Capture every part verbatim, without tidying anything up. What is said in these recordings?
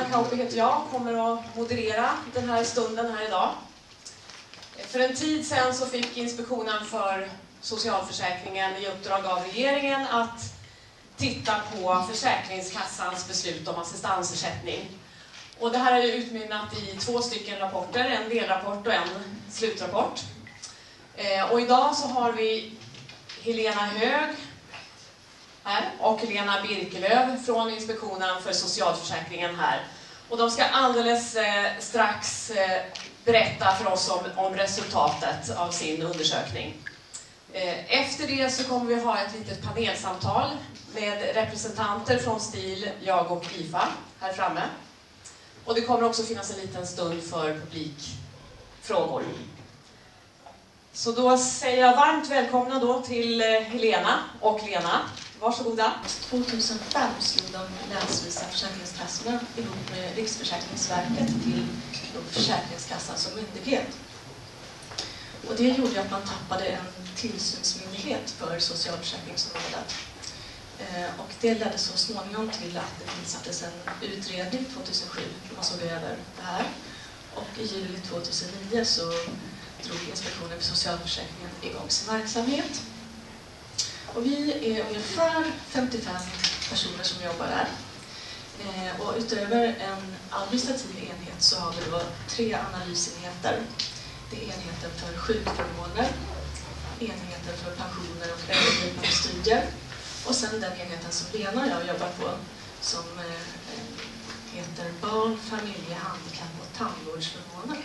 Kauppi heter jag, kommer att moderera den här stunden här idag. För en tid sedan så fick Inspektionen för socialförsäkringen i uppdrag av regeringen att titta på Försäkringskassans beslut om assistansersättning. Och det här har ju utmynnat i två stycken rapporter, en delrapport och en slutrapport. Och idag så har vi Helena Hög här och Helena Birkelöv från Inspektionen för socialförsäkringen här. Och de ska alldeles eh, strax eh, berätta för oss om, om resultatet av sin undersökning. Eh, efter det så kommer vi ha ett litet panelsamtal med representanter från STIL, jag och I F A här framme. Och det kommer också finnas en liten stund för publikfrågor. Så då säger jag varmt välkomna då till Helena och Lena. Varsågoda. tjugohundrafem slog de länsvisa försäkringskassorna ihop med Riksförsäkringsverket till Försäkringskassan som myndighet. Och det gjorde att man tappade en tillsynsmyndighet för socialförsäkringsområdet. Och det ledde så småningom till att det tillsattes en utredning tjugohundrasju där man såg över det här. Och i juli tjugohundranio så drog Inspektionen för socialförsäkringen igång sin verksamhet. Och vi är ungefär femtiofem personer som jobbar där. Eh, och utöver en administrativ enhet så har vi då tre analysenheter. Det är enheten för sjukförmåner, enheten för pensioner och övergripande studier. Och sen den enheten som Lena och jag jobbar på som eh, heter barn, familje, handikapp och tandvårdsförmåner.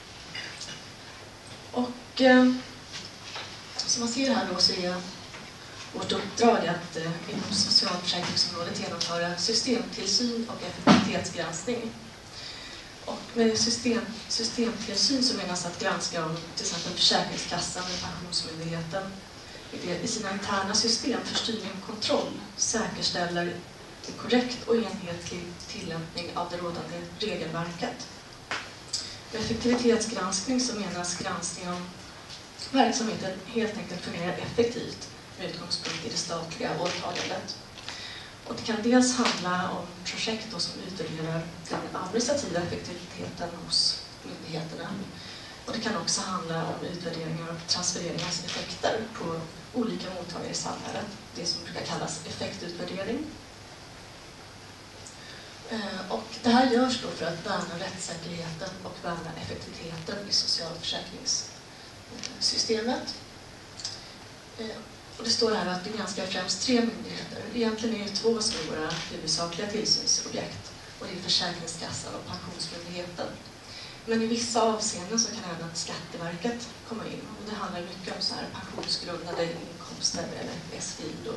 Och eh, som man ser här då så är vårt uppdrag att eh, inom socialförsäkringsområdet genomföra systemtillsyn och effektivitetsgranskning. Och med system, systemtillsyn så menas att granska om till exempel Försäkringskassan eller Pensionsmyndigheten i sina interna system för styrning och kontroll säkerställer en korrekt och enhetlig tillämpning av det rådande regelverket. Med effektivitetsgranskning så menas granskning om verksamheten helt enkelt fungerar effektivt med utgångspunkt i det statliga åtagandet. Och det kan dels handla om projekt som utvärderar den administrativa effektiviteten hos myndigheterna. Och det kan också handla om utvärderingar av transfereringens effekter på olika mottagare i samhället. Det som brukar kallas effektutvärdering. Och det här görs då för att värna rättssäkerheten och värna effektiviteten i socialförsäkringssystemet. Och det står här att vi granskar främst tre myndigheter. Egentligen är det två som är våra huvudsakliga tillsynsobjekt. Och det är Försäkringskassan och Pensionsmyndigheten. Men i vissa avseenden så kan även Skatteverket komma in. Och det handlar mycket om så här pensionsgrundande inkomster eller S G I. Då.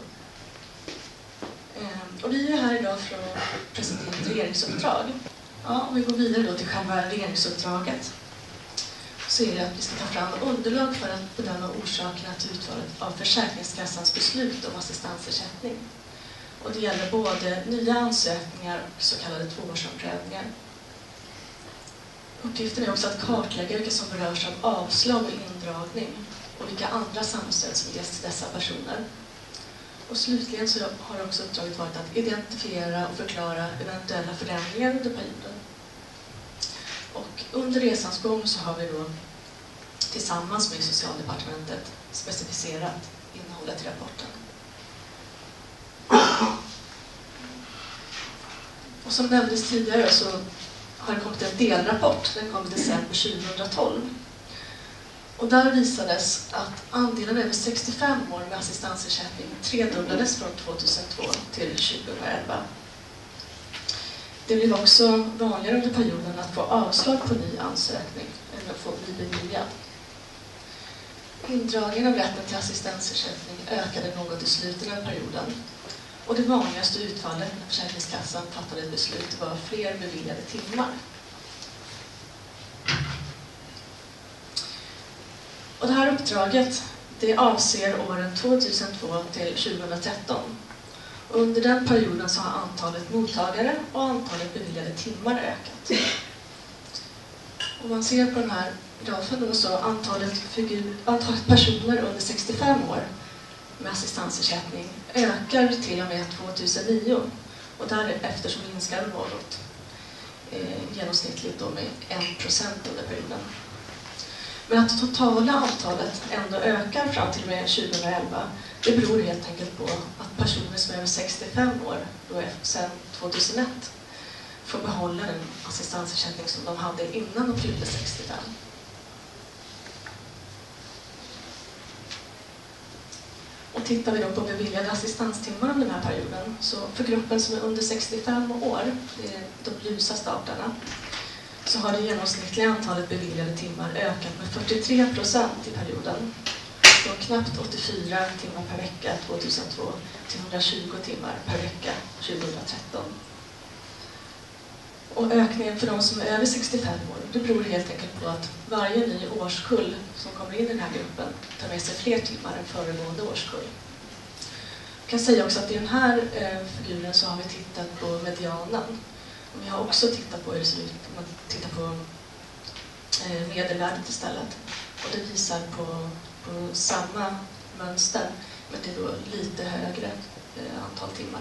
Och vi är här idag för att presentera ett regeringsuppdrag. Ja, om vi går vidare då till själva regeringsuppdraget så är det att vi ska ta fram underlag för att bedöma orsakerna till utfallet av Försäkringskassans beslut om assistansersättning. Och det gäller både nya ansökningar och så kallade tvåårsomprövningar. Uppgiften är också att kartlägga vilka som berörs av avslag och indragning och vilka andra samhällsstöd som ges till dessa personer. Och slutligen så har också uppdraget varit att identifiera och förklara eventuella förändringar under perioden. Och under resans gång så har vi då tillsammans med Socialdepartementet specificerat innehållet i rapporten. Och som nämndes tidigare så har det kommit en delrapport, den kom i december tjugohundratolv. Och där visades att andelen över sextiofem år med assistansersättning tredubblades från tvåtusentvå till tjugohundraelva. Det blev också vanligare under perioden att få avslag på ny ansökning än att få bli beviljad. Indragningen av rätten till assistansersättning ökade något i slutet av perioden. Och det vanligaste utfallet när Försäkringskassan fattade ett beslut var fler beviljade timmar. Och det här uppdraget det avser åren tvåtusentvå till tjugohundratretton. Och under den perioden så har antalet mottagare och antalet beviljade timmar ökat. Om man ser på den här grafen då så antalet, figur, antalet personer under sextiofem år med assistansersättning ökar till och med tvåtusennio och därefter så minskar det något. genomsnittligt då med en procent under perioden. Men att det totala antalet ändå ökar fram till och med tjugohundraelva, det beror helt enkelt på att personer som är över sextiofem år, då sedan tjugohundraett, får behålla den assistansersättning som de hade innan de fyllde sextiofem. Och tittar vi då på beviljade assistanstimmar under den här perioden, så för gruppen som är under sextiofem år, det är de ljusa staplarna, så har det genomsnittliga antalet beviljade timmar ökat med fyrtiotre procent i perioden. Från knappt åttiofyra timmar per vecka tjugohundratvå till etthundratjugo timmar per vecka tjugotretton. Och ökningen för de som är över sextiofem år, det beror helt enkelt på att varje ny årskull som kommer in i den här gruppen tar med sig fler timmar än föregående årskull. Jag kan säga också att i den här eh, figuren så har vi tittat på medianen. Och vi har också tittat på hur det ser ut om man tittar på eh, medelvärdet istället. Och det visar på, på samma mönster, men det är då lite högre eh, antal timmar.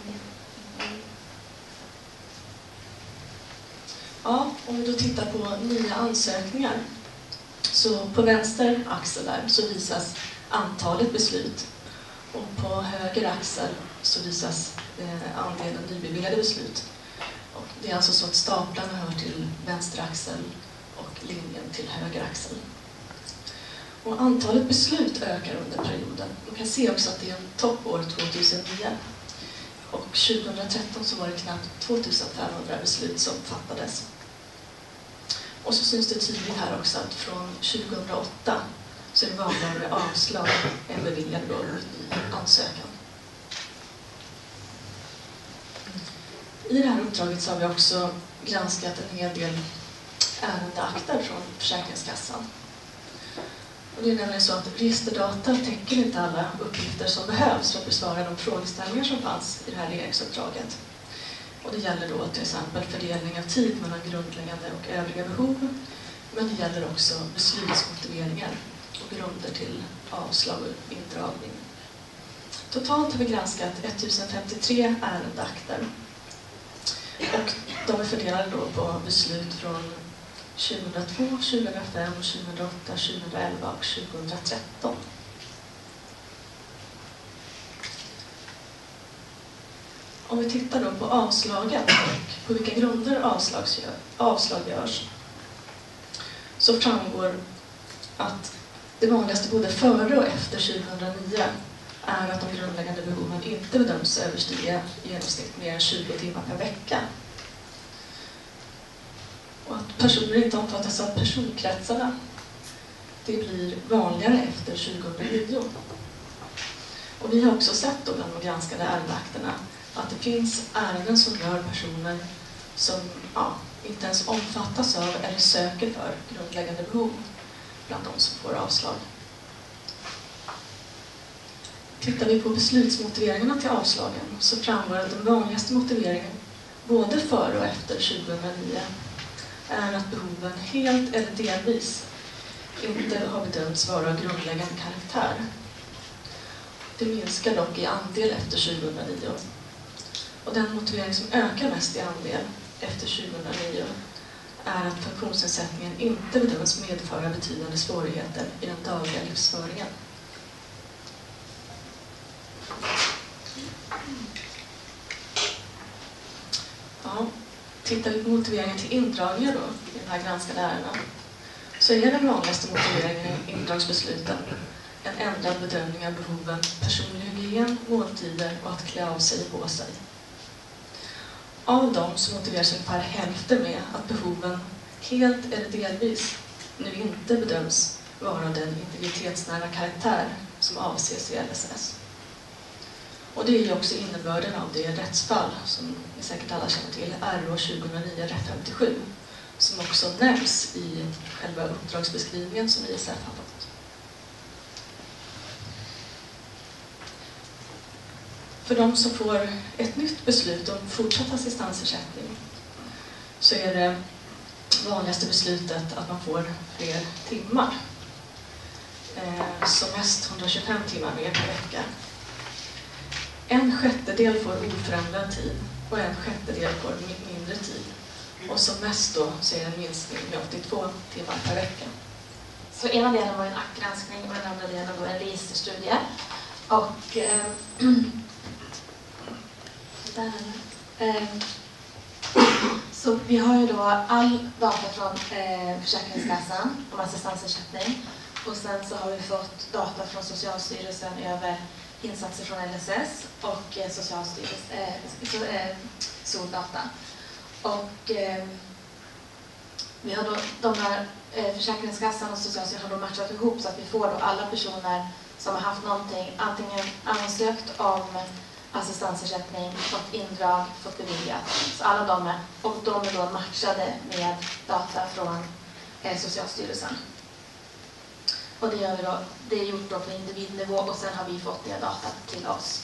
Ja, om vi då tittar på nya ansökningar, så på vänster axel där så visas antalet beslut, och på höger axel så visas eh, andelen nybeviljade beslut. Och det är alltså så att staplarna hör till vänster axel och linjen till höger axel. Och antalet beslut ökar under perioden. Man kan se också att det är en toppår tjugohundranio. Och tjugotretton så var det knappt tvåtusenfemhundra beslut som fattades. Och så syns det tydligt här också att från tjugohundraåtta så är det vanligare med avslag än beviljade då i ansökan. I det här uppdraget så har vi också granskat en hel del ärendeakter från Försäkringskassan. Och det är nämligen så att registerdata täcker inte alla uppgifter som behövs för att besvara de frågeställningar som fanns i det här regeringsuppdraget. Och det gäller då till exempel fördelning av tid mellan grundläggande och övriga behov, men det gäller också beslutsmotiveringar och grunder till avslag och indragning. Totalt har vi granskat ettusen femtiotre ärendeakter. Och de är fördelade då på beslut från tjugohundratvå, tjugohundrafem, tjugohundraåtta, tjugohundraelva och tjugotretton. Om vi tittar då på avslagen och på vilka grunder avslag görs, så framgår att det vanligaste både före och efter tjugohundranio är att de grundläggande behoven inte bedöms överstiga i genomsnitt mer än tjugo timmar per vecka. Och att personer inte omfattas av personkretsarna, det blir vanligare efter tjugohundranio. Och vi har också sett då bland de granskade ärendeakterna att det finns ärenden som rör personer som ja, inte ens omfattas av eller söker för grundläggande behov bland de som får avslag. Tittar vi på beslutsmotiveringarna till avslagen så framgår att den vanligaste motiveringen både före och efter tjugohundranio är att behoven helt eller delvis inte har bedömts vara av grundläggande karaktär. Det minskar dock i andel efter tjugohundranio. Och den motivering som ökar mest i andel efter tjugohundranio är att funktionsnedsättningen inte bedöms medföra betydande svårigheter i den dagliga livsföringen. Ja, tittar vi på motiveringen till indragningar då, i de här granskade ärendena, så är den vanligaste motiveringen i indragsbesluten en ändrad bedömning av behoven personlig hygien, måltider och att klä av sig och på sig. Av dem så motiveras ungefär hälften med att behoven helt eller delvis nu inte bedöms vara den integritetsnära karaktär som avses i L S S. Och det är ju också innebörden av det rättsfall som ni säkert alla känner till, R O tjugohundranio R femtiosju, som också nämns i själva uppdragsbeskrivningen som I S F har fått. För de som får ett nytt beslut om fortsatt assistansersättning så är det vanligaste beslutet att man får fler timmar. Eh, som mest etthundratjugofem timmar mer per vecka. En sjättedel får oförändrad tid och en sjättedel får mindre tid. Och som mest då så är det en minskning med åttiotvå timmar per vecka. Så ena delen var en aktgranskning och den andra delen var en registerstudie. Och eh, där, eh, så vi har ju då all data från eh, Försäkringskassan om assistansersättning. Och sen så har vi fått data från Socialstyrelsen över insatser från L S S och eh, Socialstyrelsen, eh, så, eh, Soldata. Och eh, vi har då, de här eh, Försäkringskassan och Socialstyrelsen har då matchat ihop så att vi får då alla personer som har haft någonting, antingen ansökt om assistansersättning, fått indrag, fått beviljat. Så alla de är, och de är då matchade med data från eh, Socialstyrelsen. Och det, gör vi då, det är gjort då på individnivå och sen har vi fått det data till oss.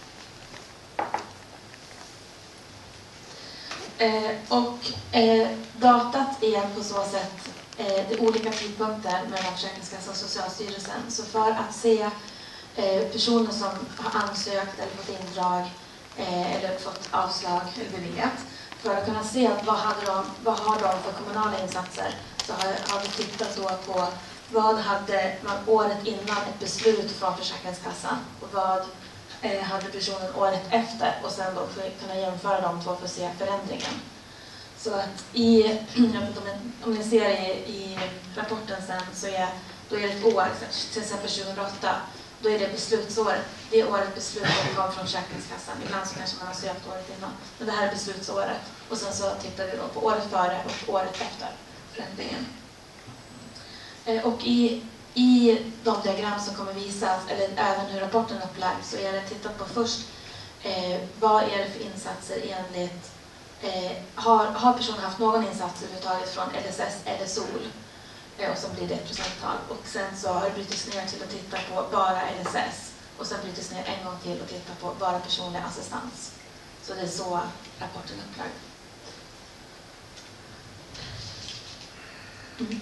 Eh, och eh, datat är på så sätt eh, det är olika tidpunkter mellan Försäkringskassan och Socialstyrelsen. Så för att se eh, personer som har ansökt eller fått indrag eh, eller fått avslag eller beviljat, för att kunna se vad, hade de, vad har de för kommunala insatser, så har, har vi tittat då på vad hade man året innan ett beslut från Försäkringskassan och vad eh, hade personen året efter, och sen då för, kunna jämföra de två för att se förändringen. Så att i, jag vet inte om, ni, om ni ser i, i rapporten sen, så är, då är det ett år, till exempel tjugohundraåtta, då är det beslutsåret. Det året beslutet kom från Försäkringskassan. Ibland så kanske man har sökt året innan. Men det här är beslutsåret. Och sen så tittar vi då på året före och året efter förändringen. Och i, i de diagram som kommer visas, eller även hur rapporten är upplagd, så är det tittat på först eh, vad är det för insatser enligt, eh, har, har personen haft någon insats överhuvudtaget från L S S eller S O L, eh, och så blir det ett procenttal. Och sen så har det brutits ner till att titta på bara L S S, och sen brutits ner en gång till och titta på bara personlig assistans. Så det är så rapporten är upplagd. Mm.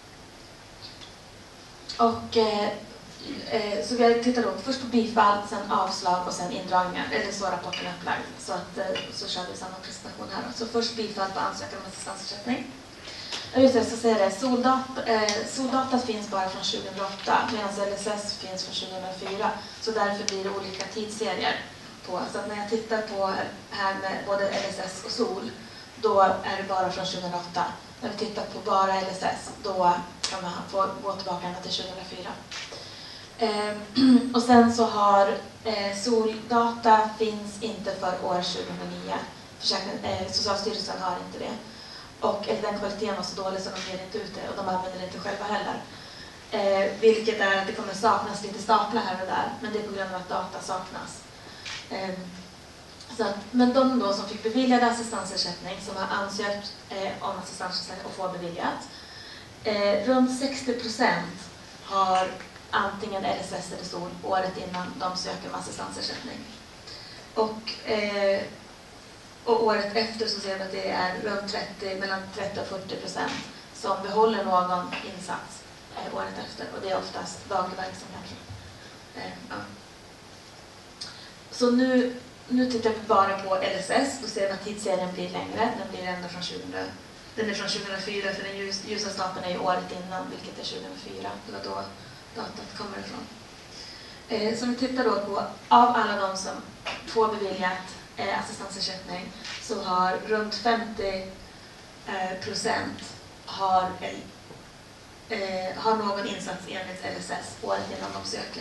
Och, eh, eh, så vi tittar då först på bifall, sen avslag och sen indragningar. Eller så rapporten är upplagd. Så, att, eh, så kör vi samma presentation här. Så först bifall på ansökan om assistansersättning. Just det, så säger det, Soldata, eh, Soldata finns bara från tjugohundraåtta medan L S S finns från tjugohundrafyra. Så därför blir det olika tidsserier på. Så att när jag tittar på här med både L S S och S O L, då är det bara från tjugohundraåtta. När vi tittar på bara L S S, då kan man få gå tillbaka ända till tjugohundrafyra. Eh, och sen så har eh, Soldata finns inte för år tjugohundranio. Försäkring, eh, Socialstyrelsen har inte det. Och eh, den kvaliteten var så dålig så de ger inte ut det och de använder det inte själva heller. Eh, vilket är att det kommer saknas lite staplar här och där, men det är på grund av att data saknas. Eh, Så att, men de då som fick beviljad assistansersättning, som har ansökt eh, om assistansersättning och får beviljat, eh, runt sextio procent har antingen L S S eller S O L året innan de söker om assistansersättning. Och, eh, och året efter så ser vi att det är runt trettio, mellan trettio och fyrtio procent som behåller någon insats eh, året efter. Och det är oftast daglig verksamhet. Eh, ja. Så nu Nu tittar vi bara på L S S, då ser vi att tidsserien blir längre. Den blir ända från tjugohundra, den är från tjugohundrafyra, för den ljus, ljusa stapeln är ju året innan, vilket är tjugohundrafyra. Det var då datat kommer ifrån. Eh, så vi tittar då på, av alla de som får beviljat eh, assistansersättning, så har runt femtio procent har, eh, har någon insats enligt L S S året innan de söker.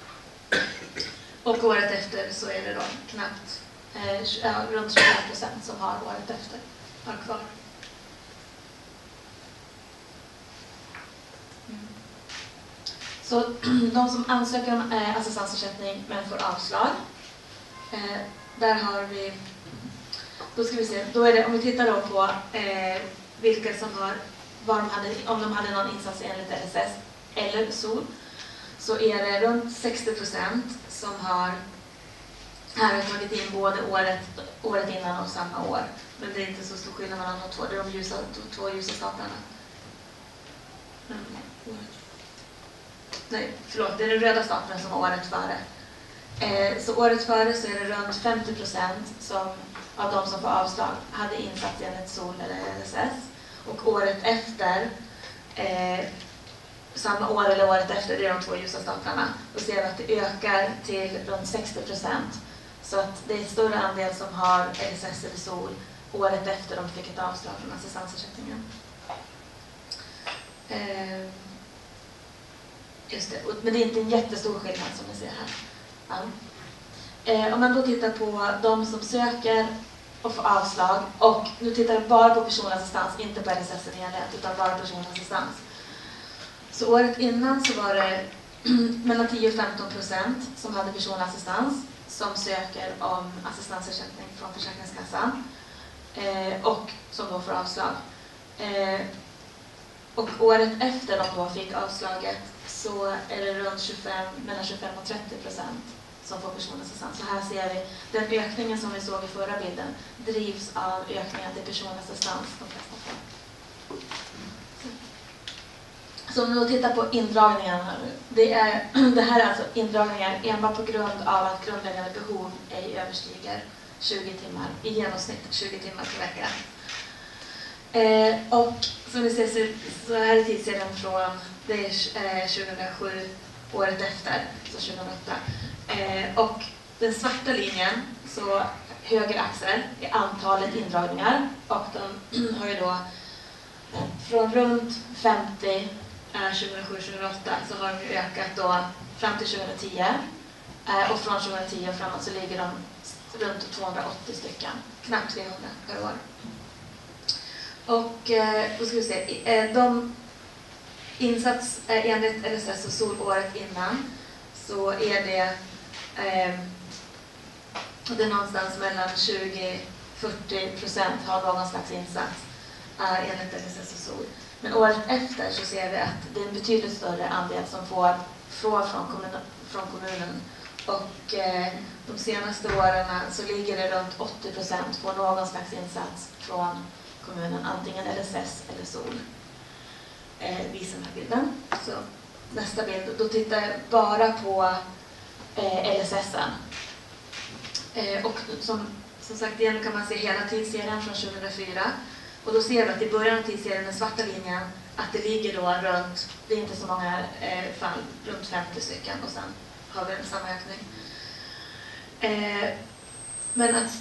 Och året efter så är det då knappt eh, runt tjugo procent som har året efter har kvar. Mm. Så de som ansöker om eh, assistansersättning men får avslag, eh, där har vi, då ska vi se, då är det, om vi tittar då på eh, vilka som har, var de hade, om de hade någon insats enligt L S S eller S O L, så är det runt sextio procent som har, här har tagit in både året, året innan och samma år. Men det är inte så stor skillnad mellan de två. Det är de ljusa, de två ljusa staplarna. Mm. Nej, förlåt. Det är den röda stapeln som var året före. Eh, så året före så är det runt femtio procent som av de som får avslag hade insats enligt S O L eller L S S. Och året efter, eh, samma år eller året efter, det är de två ljusa staplarna, då ser vi att det ökar till runt sextio procent. Så att det är en större andel som har L S S eller S O L året efter de fick ett avslag från assistansersättningen. Eh, just det. Men det är inte en jättestor skillnad som ni ser här. Ja. Eh, om man då tittar på de som söker och får avslag, och nu tittar jag bara på personlig assistans, inte på L S S i helhet, utan bara personlig assistans. Så året innan så var det mellan tio och femton procent som hade personlig assistans som söker om assistansersättning från Försäkringskassan eh, och som då får avslag. Eh, och året efter de då fick avslaget så är det runt tjugofem, mellan tjugofem och trettio procent som får personlig assistans. Så här ser vi den ökningen som vi såg i förra bilden drivs av ökningen till personlig assistans de flesta fall. Så om vi då tittar på indragningarna nu. Det, är, det här är alltså indragningar enbart på grund av att grundläggande behov ej överstiger tjugo timmar, i genomsnitt tjugo timmar per vecka. Eh, och som vi ser så här är tidsserien från det är, eh, tjugohundrasju, året efter, så tjugohundraåtta. Eh, och den svarta linjen, så höger axel, är antalet indragningar. Och de har ju då från runt femtio tjugohundrasju tjugohundraåtta så har de ökat då fram till tjugohundratio. Eh, och från tjugohundratio och framåt så ligger de runt tvåhundraåttio stycken, knappt trehundra per år. Och eh, då ska vi se, eh, de insats eh, enligt L S S och S O L året innan så är det eh, det är någonstans mellan tjugo till fyrtio procent har någon slags insats eh, enligt L S S och S O L. Men året efter så ser vi att det är en betydligt större andel som får från, från, kommun, från kommunen. Och eh, de senaste åren så ligger det runt åttio procent får någon slags insats från kommunen, antingen L S S eller S O L. Eh, visar den här bilden. Så nästa bild, då tittar jag bara på eh, L S S-en. Eh, och som, som sagt, igen kan man se hela tidsserien från tjugohundrafyra. Och då ser vi att i början av tidsserien, den svarta linjen, att det ligger då runt, det är inte så många eh, fall, runt femtio stycken, och sen har vi en samma ökning. Eh, men att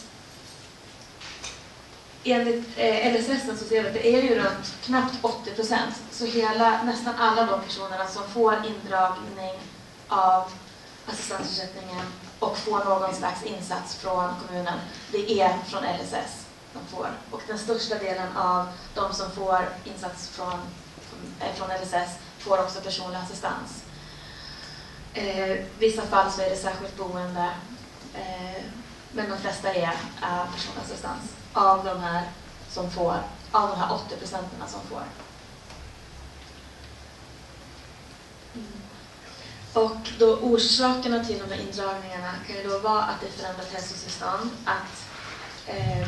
enligt eh, L S S så ser vi att det är ju runt knappt åttio procent. Så hela, nästan alla de personerna som får indragning av assistansersättningen och får någon slags insats från kommunen, det är från L S S de får. Och den största delen av de som får insats från, från L S S får också personlig assistans. Eh, vissa fall så är det särskilt boende, eh, men de flesta är, är personlig assistans av de här som får, av de här åttio procenten som får. Mm. Och då orsakerna till de här indragningarna kan ju då vara att det är förändrat hälsotillstånd, att eh,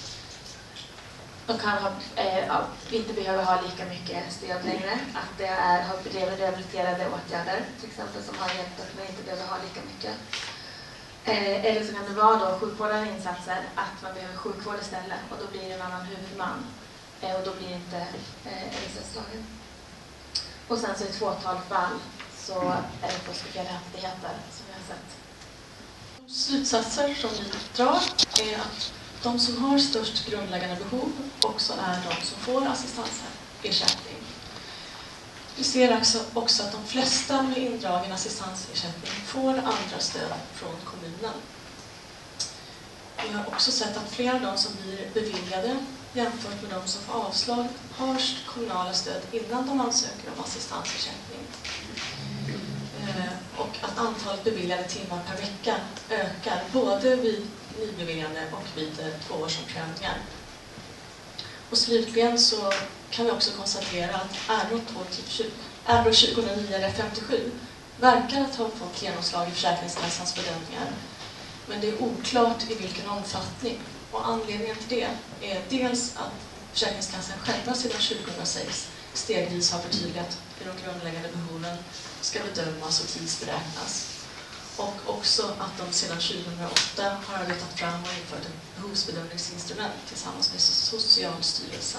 de kan ha, eh, ja, inte behöver ha lika mycket stöd längre, att det är, har blivit rehabiliterade åtgärder till exempel som har hjälpt att man inte behöver ha lika mycket. Eh, eller så kan det vara då sjukvårdande insatser, att man behöver sjukvård istället och då blir det en annan huvudman eh, och då blir det inte eh, L S S-lagen. Och sen så i ett fåtal fall så är det fuskade rättigheter som vi har sett. De slutsatser som vi drar är att de som har störst grundläggande behov också är de som får assistansersättning. Vi ser också, också att de flesta med indragen assistansersättning får andra stöd från kommunen. Vi har också sett att flera av de som blir beviljade jämfört med de som får avslag har kommunala stöd innan de ansöker om assistansersättning. Och att antalet beviljade timmar per vecka ökar både vid nybeviljande och vid tvåårsomprövningar. Och slutligen så kan vi också konstatera att R O tjugohundranio femtiosju verkar att ha fått genomslag i Försäkringskassans bedömningar. Men det är oklart i vilken omfattning. Och anledningen till det är dels att Försäkringskassan själva sedan tjugohundrasex stegvis har förtydligat hur de grundläggande behoven ska bedömas och tidsberäknas. Och också att de sedan tjugohundraåtta har arbetat fram och infört ett behovsbedömningsinstrument tillsammans med Socialstyrelsen.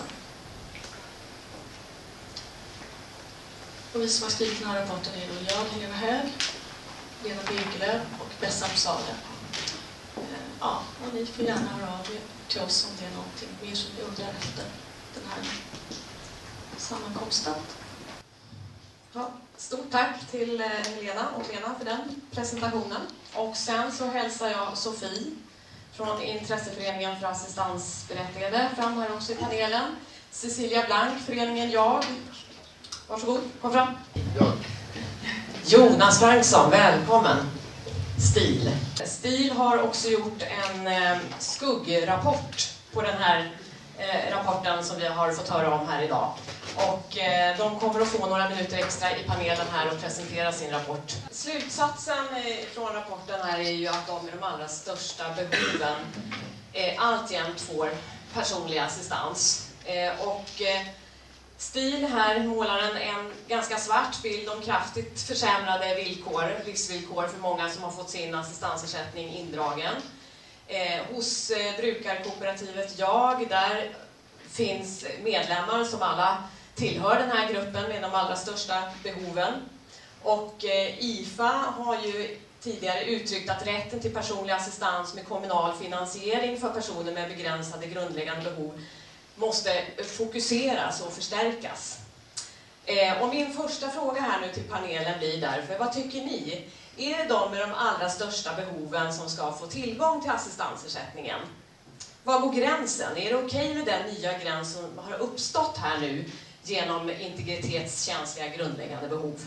Och vi som har skrivit den här rapporten är då jag, Helena Hög, Lena Birkelöv och Bessa Psale. Ja, och ni får gärna höra av er till oss om det är någonting mer som ni undrar efter den här sammankomsten. Ja, stort tack till Helena och Lena för den presentationen. Och sen så hälsar jag Sofie från Intresseföreningen för assistansberättigade fram här också i panelen. Cecilia Blank, föreningen Jag. Varsågod, kom fram. Ja. Jonas Franksson, välkommen. STIL. STIL har också gjort en eh, skuggrapport på den här eh, rapporten som vi har fått höra om här idag. Och eh, de kommer att få några minuter extra i panelen här och presentera sin rapport. Slutsatsen eh, från rapporten här är ju att de med de allra största behoven eh, alltjämt får personlig assistans. Eh, och eh, STIL här målar en, en ganska svart bild om kraftigt försämrade villkor, livsvillkor för många som har fått sin assistansersättning indragen. Eh, hos eh, brukarkooperativet Jag, där finns medlemmar som alla tillhör den här gruppen med de allra största behoven. Och eh, I F A har ju tidigare uttryckt att rätten till personlig assistans med kommunal finansiering för personer med begränsade grundläggande behov måste fokuseras och förstärkas. Eh, och min första fråga här nu till panelen blir därför, vad tycker ni? Är det de med de allra största behoven som ska få tillgång till assistansersättningen? Var går gränsen? Är det okej med den nya gräns som har uppstått här nu genom integritetskänsliga grundläggande behov?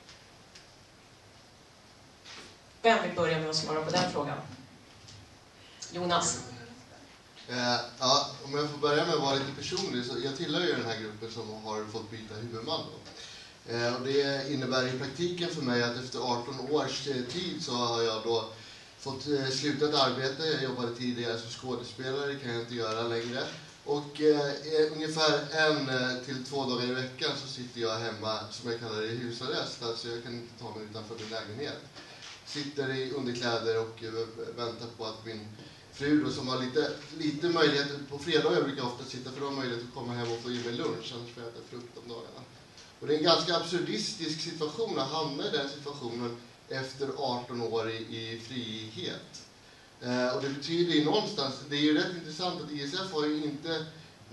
Vem vill börja med att svara på den frågan? Jonas? Eh, ja, om jag får börja med att vara lite personlig, så jag tillhör ju den här gruppen som har fått byta huvudman då. Eh, och det innebär i praktiken för mig att efter arton års tid så har jag då fått eh, sluta ett arbete. Jag jobbade tidigare som skådespelare, det kan jag inte göra längre. Och eh, ungefär en eh, till två dagar i veckan så sitter jag hemma, som jag kallar det, i husarrest. Alltså jag kan inte ta mig utanför min lägenhet. Sitter i underkläder och eh, väntar på att min fru då, som har lite, lite möjligheter, på fredagar brukar jag ofta sitta för att ha möjlighet att komma hem och få i mig lunch, annars får jag äta frukt om dagarna. Och det är en ganska absurdistisk situation att hamna i den situationen efter arton år i, i frihet. Eh, och det betyder ju någonstans, det är ju rätt intressant att I S F har ju inte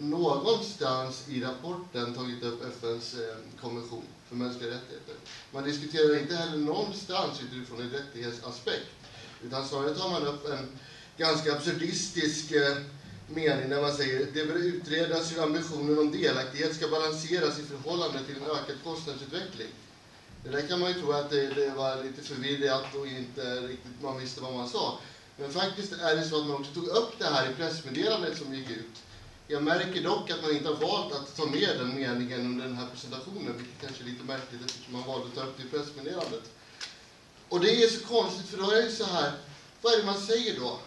någonstans i rapporten tagit upp F N:s eh, konvention för mänskliga rättigheter. Man diskuterar inte heller någonstans utifrån en rättighetsaspekt, utan snarare tar man upp en ganska absurdistisk eh, mening när man säger det bör utredas hur ambitionen om delaktighet ska balanseras i förhållande till en ökad kostnadsutveckling. Det där kan man ju tro att det, det var lite förvirrat och inte riktigt man visste vad man sa. Men faktiskt är det så att man också tog upp det här i pressmeddelandet som gick ut. Jag märker dock att man inte har valt att ta med den meningen under den här presentationen, vilket kanske är lite märkligt eftersom man valde att ta upp det i pressmeddelandet. Och det är så konstigt, för då är det så här, vad är det man säger då?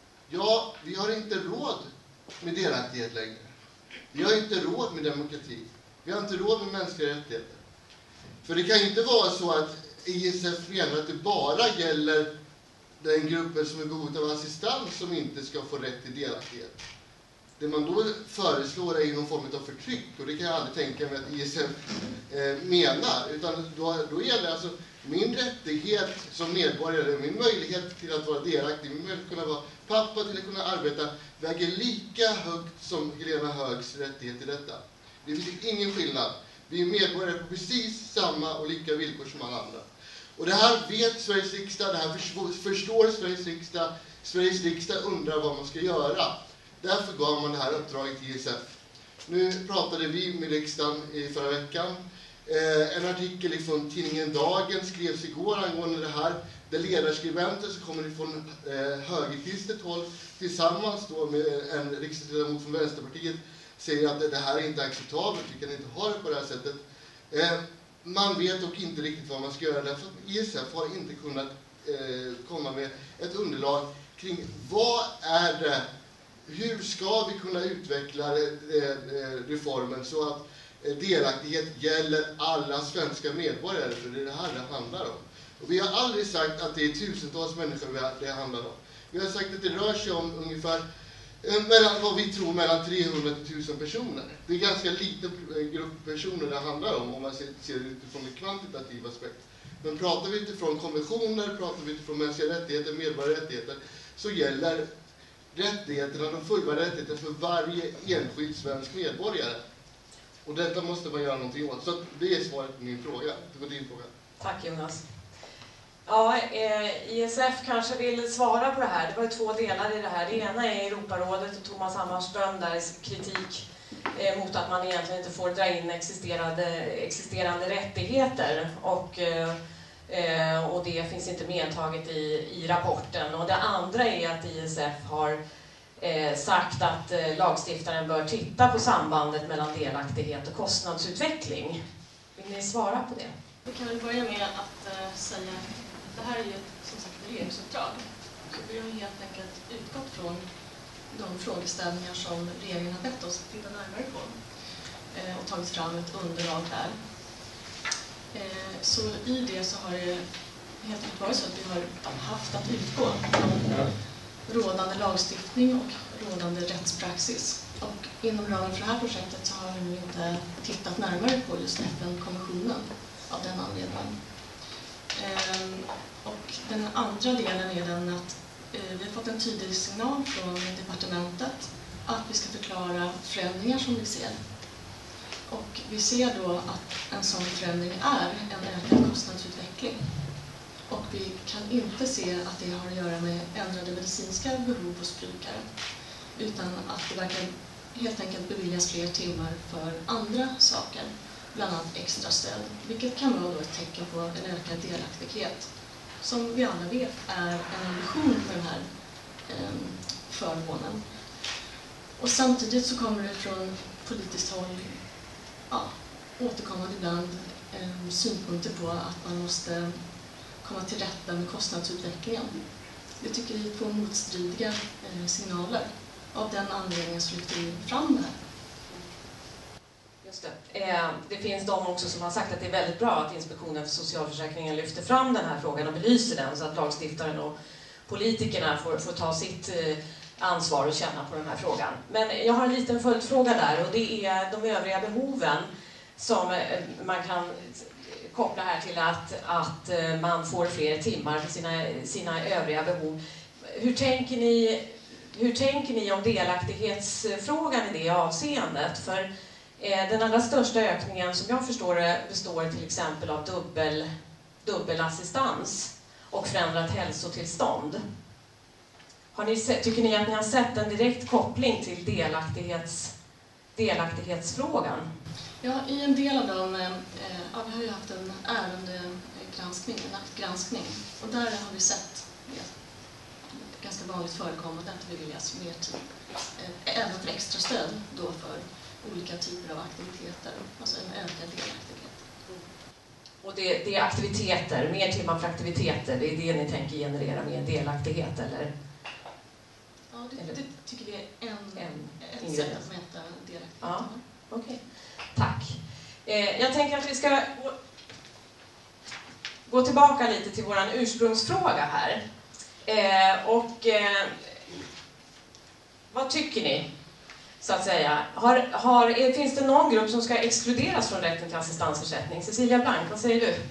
Ja, vi har inte råd med delaktighet längre. Vi har inte råd med demokrati. Vi har inte råd med mänskliga rättigheter. För det kan ju inte vara så att I S F menar att det bara gäller den gruppen som är behovet av assistans som inte ska få rätt till delaktighet. Det man då föreslår är ju någon form av förtryck, och det kan jag aldrig tänka mig att I S F eh, menar. Utan då, då gäller alltså min rättighet som medborgare, min möjlighet till att vara delaktig, min möjlighet att kunna vara pappa, till att kunna arbeta, väger lika högt som Helena Högs rättighet i detta. Det finns ingen skillnad. Vi är medborgare på precis samma och lika villkor som alla andra. Och det här vet Sveriges riksdag, det här förstår Sveriges riksdag. Sveriges riksdag undrar vad man ska göra. Därför gav man det här uppdraget till I S F. Nu pratade vi med riksdagen i förra veckan. Eh, en artikel från tidningen Dagen skrevs igår angående det här. Där ledarskribenter som kommer ifrån eh, högerkristet håll tillsammans då med en riksdagsledamot från Vänsterpartiet säger att det, det här är inte acceptabelt, vi kan inte ha det på det här sättet. Eh, man vet dock inte riktigt vad man ska göra, därför att I S F har inte kunnat eh, komma med ett underlag kring vad är det, hur ska vi kunna utveckla eh, reformen så att delaktighet gäller alla svenska medborgare, för det är det här det handlar om. Och vi har aldrig sagt att det är tusentals människor det handlar om. Vi har sagt att det rör sig om ungefär mellan, vad vi tror, mellan trehundra till tusen personer. Det är en ganska liten grupp personer det handlar om om man ser, ser det utifrån en kvantitativ aspekt. Men pratar vi utifrån konventioner, pratar vi utifrån mänskliga rättigheter, medborgarrättigheter, så gäller rättigheterna, de fullvärdiga rättigheterna för varje enskild svensk medborgare. Och detta måste man göra någonting åt. Så det är svaret på min fråga. Det var din fråga. Tack Jonas. Ja, eh, I S F kanske vill svara på det här. Det var två delar i det här. Det ena är Europarådet och Thomas Hammarström där kritik eh, mot att man egentligen inte får dra in existerande, existerande rättigheter. Och, eh, och det finns inte medtaget i, i rapporten. Och det andra är att I S F har eh, sagt att eh, lagstiftaren bör titta på sambandet mellan delaktighet och kostnadsutveckling. Vill ni svara på det? Vi kan väl börja med att äh, säga att det här är ju som sagt ett regeringsuppdrag. Så vi har helt enkelt utgått från de frågeställningar som regeringen har bett oss att titta närmare på eh, och tagit fram ett underlag där. Eh, så i det så har det helt enkelt varit så att vi har haft att utgå från rådande lagstiftning och rådande rättspraxis. Och inom ramen för det här projektet så har vi nu inte tittat närmare på just F N-konventionen av den anledningen. Ehm, och den andra delen är den att eh, vi har fått en tydlig signal från departementet att vi ska förklara förändringar som vi ser. Och vi ser då att en sån förändring är en ökad kostnadsutveckling. Och vi kan inte se att det har att göra med ändrade medicinska behov hos brukare, utan att det verkar helt enkelt beviljas fler timmar för andra saker, bland annat extra stöd, vilket kan vara då ett tecken på en ökad delaktighet, som vi alla vet är en ambition för den här eh, förmånen. Och samtidigt så kommer det från politiskt håll ja, återkommande ibland eh, synpunkter på att man måste komma till rätta med kostnadsutvecklingen. Det tycker vi är två motstridiga eh, signaler. Av den anledningen så lyfter vi fram det här. Just det. Eh, det finns de också som har sagt att det är väldigt bra att Inspektionen för socialförsäkringen lyfter fram den här frågan och belyser den så att lagstiftaren och politikerna får, får ta sitt eh, ansvar och känna på den här frågan. Men jag har en liten följdfråga där och det är de övriga behoven som eh, man kan koppla här till att, att eh, man får fler timmar för sina, sina övriga behov. Hur tänker ni Hur tänker ni om delaktighetsfrågan i det avseendet? För eh, den allra största ökningen som jag förstår det består till exempel av dubbel, dubbelassistans och förändrat hälsotillstånd. Har ni sett, tycker ni att ni har sett en direkt koppling till delaktighets, delaktighetsfrågan? Ja, i en del av dem, eh, ja, vi har ju haft en ärendegranskning, en aktgranskning, och där har vi sett det. Ganska vanligt förekommande att det beviljas mer tid. Även för extra stöd då för olika typer av aktiviteter. Alltså en ökad delaktighet. Och det, det är aktiviteter, mer timmar för aktiviteter. Det är det ni tänker generera mer delaktighet, eller? Ja, det, eller? det tycker vi är en, en ett sätt att mäta delaktighet. Ja, okej. Okay. Tack. Eh, jag tänker att vi ska gå, gå tillbaka lite till vår ursprungsfråga här. Eh, och eh, vad tycker ni, så att säga? Har, har, är, finns det någon grupp som ska exkluderas från rätten till assistansersättning? Cecilia Blank, vad säger du?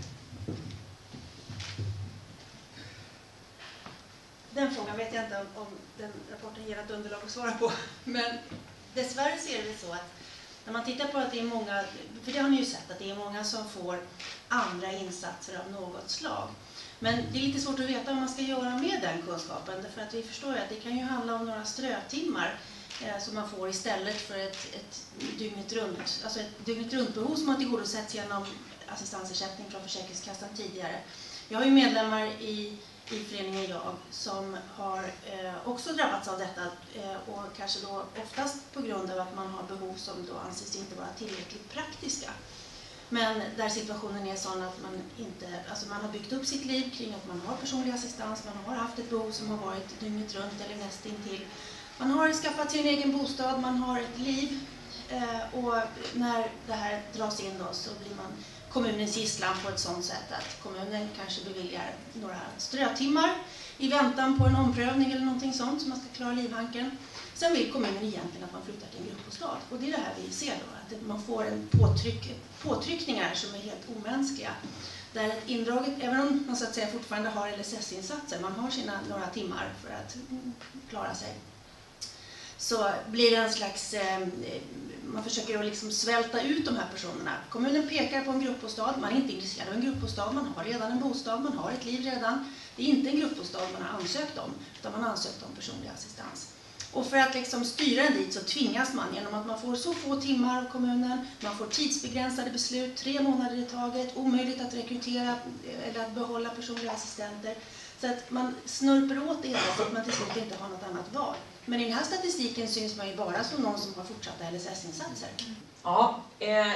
Den frågan vet jag inte om, om den rapporten ger ett underlag att svara på. Men dessvärre ser det så att när man tittar på att det är många, för det har ni ju sett, att det är många som får andra insatser av något slag. Men det är lite svårt att veta vad man ska göra med den kunskapen. För att vi förstår ju att det kan ju handla om några strötimmar eh, som man får istället för ett, ett dygnet runt, alltså ett dygnet runt behov som har tillgodosetts genom assistansersättning från Försäkringskassan tidigare. Jag har ju medlemmar i, i föreningen Jag som har eh, också drabbats av detta eh, och kanske då oftast på grund av att man har behov som då anses inte vara tillräckligt praktiska. Men där situationen är sån att man inte, alltså man har byggt upp sitt liv kring att man har personlig assistans, man har haft ett behov som har varit dygnet runt eller nästintill. Man har skaffat sin egen bostad, man har ett liv och när det här dras in då så blir man kommunens gisslan på ett sådant sätt att kommunen kanske beviljar några strötimmar i väntan på en omprövning eller någonting sånt som man ska klara livhanken. Sen vill kommunen egentligen att man flyttar till en gruppbostad. Och det är det här vi ser då, att man får en påtryck, påtryckningar som är helt omänskliga. Där ett indraget, även om man så att säga fortfarande har L S S-insatser, man har sina några timmar för att klara sig, så blir det en slags, eh, man försöker att liksom svälta ut de här personerna. Kommunen pekar på en gruppbostad, man är inte intresserad av en gruppbostad, man har redan en bostad, man har ett liv redan. Det är inte en gruppbostad man har ansökt om, utan man har ansökt om personlig assistans. Och för att liksom styra en dit så tvingas man genom att man får så få timmar av kommunen, man får tidsbegränsade beslut, tre månader i taget, omöjligt att rekrytera eller att behålla personliga assistenter. Så att man snurper åt det hela så att man till slut inte har något annat val. Men i den här statistiken syns man ju bara som någon som har fortsatta L S S-insatser. Ja, eh,